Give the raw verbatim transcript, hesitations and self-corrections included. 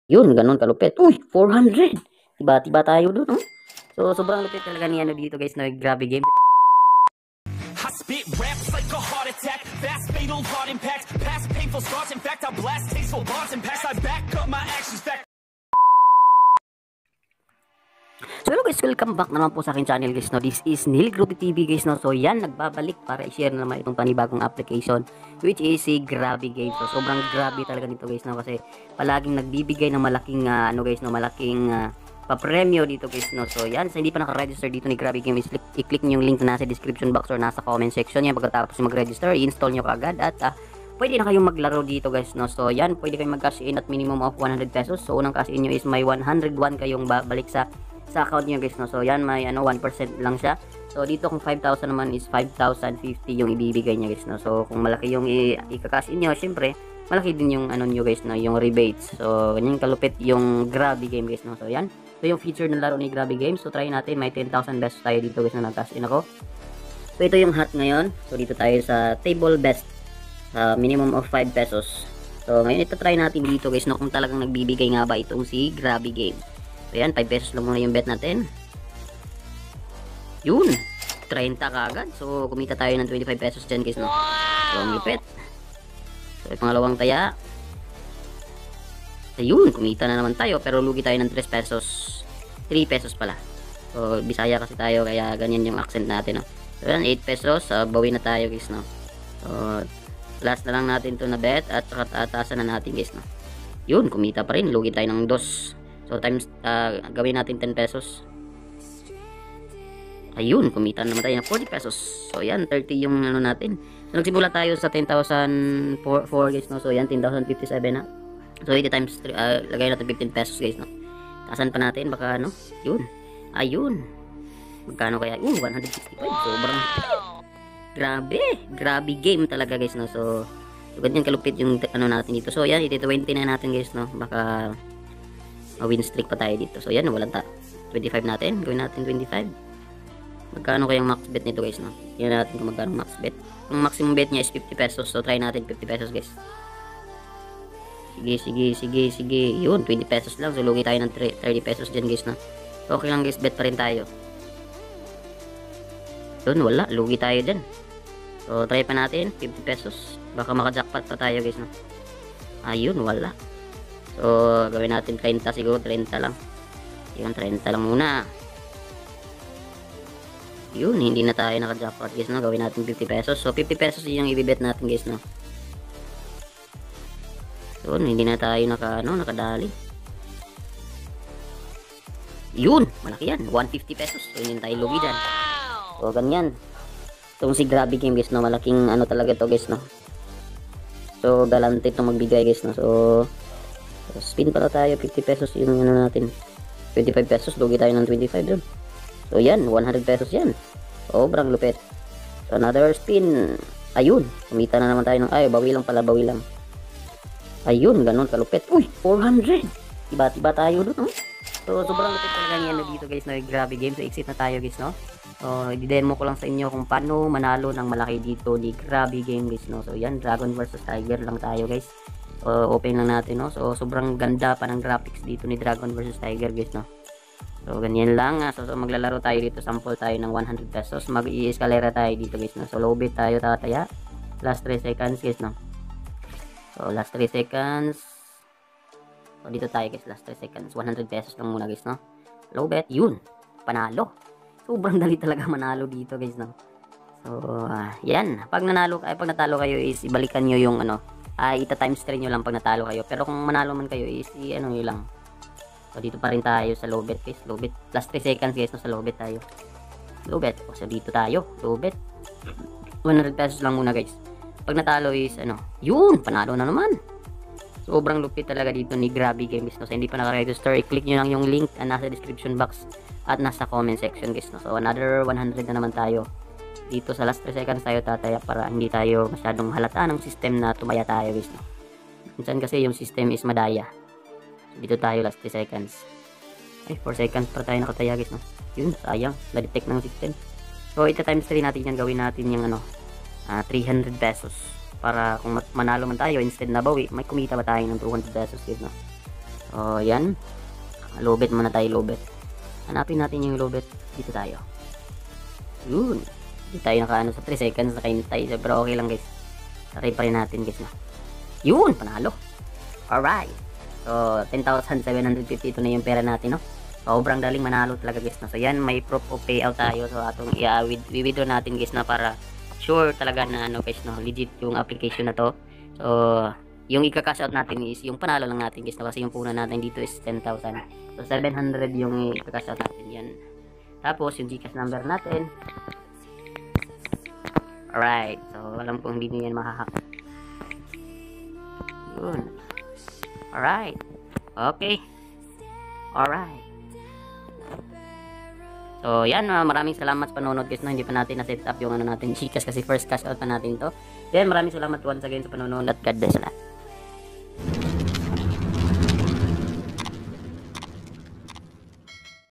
Yun, ganun kalupit. Uy, four hundred. Tiba-tiba tayo dun, oh. So, sobrang lupit talaga ni ano dito, guys, na grabe game. I spit raps like a heart attack, fast fatal heart impact, past painful scars. In fact, I blast tasteful bars and pass. I back up my actions back. So hello guys, welcome back naman po sa akin channel guys, no. This is Nilgroty T V guys, no. So yan, nagbabalik para i-share na naman itong panibagong application which is si Grabe Game. So sobrang grabe talaga nito guys, no, kasi palaging nagbibigay ng malaking uh, ano guys, no, malaking uh, pa-premyo dito guys, no. So yan, sa hindi pa naka-register dito ni Grabe Game, i-click niyo yung link na nasa description box or nasa comment section. Yan, pagkatapos mag-register, i-install niyo kaagad at uh, pwede na kayong maglaro dito guys, no. So yan, pwede kayong mag-cash in at minimum of one hundred pesos. So unang cash in nyo is may one hundred one kayong balik sa sa account nyo guys, no. So yan, may ano one percent lang siya. So dito kung five thousand naman is five thousand fifty yung ibibigay niya guys, no. So kung malaki yung i-cash in nyo, syempre malaki din yung ano nyo guys, no, yung rebates. So ganyan kalupit yung Grabe Game guys, no. So yan, so yung feature ng laro ni Grabe Game. So try natin, may ten thousand pesos tayo dito guys na nag-cash in ako. So ito yung hat ngayon. So dito tayo sa table best, uh, minimum of five pesos. So ngayon ito try natin dito guys, no, kung talagang nagbibigay nga ba itong si Grabe Game. So yan, five pesos lang muna yung bet natin. Yun, thirty kaagad. So kumita tayo ng twenty-five pesos dyan guys, no. So ang lupit. So yung pangalawang taya. Ayun, kumita na naman tayo, pero lugi tayo ng three pesos. three pesos pala. So Bisaya kasi tayo, kaya ganyan yung accent natin, no. So yan, eight pesos, uh, bawi na tayo guys, no. So last na lang natin to na bet at tatasan na natin guys, no. Yun, kumita pa rin, lugi tayo ng dos. So times, uh, gawin natin ten pesos. Ayun, kumita naman tayo ng forty pesos. So yan, thirty yung ano natin. So nagsimula tayo sa ten thousand four guys, no. So yan, ten thousand fifty-seven na. So eighty times three, uh, lagay natin fifteen pesos guys, no. Tasan pa natin, baka ano. Yun, ayun. Magkano kaya? Uh, one hundred sixty-five. Sobrang grabe, grabe game talaga guys, no. So, so ganyan kalupit yung ano natin dito. So yan, iti twenty na natin guys, no. Baka win streak pa tayo dito. So yan, walang ta twenty-five natin, gawin natin twenty-five. Magkano kayang max bet nito guys, no? Yan natin kung magkano max bet. Ang maximum bet niya is fifty pesos. So try natin fifty pesos guys. Sige, sige, sige, sige. Yun, twenty pesos lang. So lugi tayo ng thirty pesos dyan guys, no? So okay lang guys, bet pa rin tayo. Yun, wala, lugi tayo dyan. So try pa natin fifty pesos. Baka maka-jackpot pa tayo guys, no? Ayun, wala. So gawin natin thirty siguro, thirty lang. Yun, thirty lang muna. Yun, hindi na tayo naka-jackpot guys, no? Gawin natin fifty pesos. So fifty pesos yung ibibet natin guys, no? Yun, hindi na tayo naka, ano, nakadali. Yun, malaki yan, one hundred fifty pesos. So hindi tayo lugi dyan. So ganyan. Itong si Grabe Game guys, no? Malaking ano talaga to guys, no? So galante itong magbigay guys, no? So So, spin pala tayo, fifty pesos yung ano natin, twenty-five pesos, lugi tayo ng twenty-five dun. So yan, one hundred pesos yan, sobrang lupit. So another spin, ayun, kumita na naman tayo ng, ay bawi lang pala, bawi lang. Ayun, ganun kalupit. Uy, four hundred, tiba-tiba tayo dun, no? So sobrang lupit talaga niyan dito guys, no? Grabe Game. So exit na tayo guys, no? So i-demo ko lang sa inyo kung paano manalo ng malaki dito ni Grabe Game guys, no? So yan, Dragon versus Tiger lang tayo guys. Uh, open lang natin, no? So sobrang ganda pa ng graphics dito ni Dragon versus Tiger guys, no? So ganyan lang, uh, so, so maglalaro tayo dito, sample tayo ng one hundred pesos, mag-i-escalera tayo dito guys, no? So low bit tayo tataya, last three seconds guys, no? So last three seconds, so dito tayo guys, last three seconds, one hundred pesos lang muna guys, no? Low bet, yun, panalo. Sobrang dali talaga manalo dito guys, no? So uh, yan, pag nanalo, ay pag natalo kayo is ibalikan nyo yung ano, ay uh, ita times three nyo lang pag natalo kayo. Pero kung manalo man kayo is i ano nyo lang. So dito pa rin tayo sa low bet guys, low bet, last three seconds guys, no? Sa low bet tayo, low bet. O so dito tayo, low bet, one hundred pesos lang muna guys. Pag natalo is ano, yun, panalo na naman. Sobrang lupit talaga dito ni Grabe Games, no? So hindi pa naka-register, i-click nyo lang yung link na nasa description box at nasa comment section guys, no? So another one hundred na naman tayo dito sa last three seconds tayo tataya para hindi tayo masyadong halata ng system na tumaya tayo guys, no? Minsan kasi yung system is madaya. So dito tayo last three seconds, ay four seconds para tayo nakataya guys, no? Yun, sayang, na-detect ng system. So ita times three natin yan, gawin natin yung ano, uh, three hundred pesos para kung manalo man tayo instead na bawi, may kumita ba tayo ng two hundred pesos guys, no? So, yan. Lobet muna tayo, lobet. Hanapin natin yung lobet. Dito tayo. Yun. Hindi tayo nakaano sa three seconds, nakahintay. Pero okay lang guys. Try pa rin natin guys na. Yun, panalo. Alright. So, ten thousand seven hundred fifty. Ito na yung pera natin, no? Sobrang daling manalo talaga guys na. So, yan, may proof of payout tayo. So, atong i-withdraw natin guys na para sure talaga na ano guys, no? Legit yung application na to. So, yung ika-cash out natin is yung panalo lang natin guys, no? Kasi yung puna natin dito is ten thousand. So, seven hundred yung ika-cash out natin yan. Tapos, yung Gcash number natin. Alright. So, alam kong hindi nyo yan mahahack. Yun. Alright. Okay. Alright. So, yan. Uh, maraming salamat sa panonood guys. No? Hindi pa natin na-set up yung ano natin Gcash kasi first cash out pa natin to. Then, maraming salamat once again sa panonood at God bless lahat.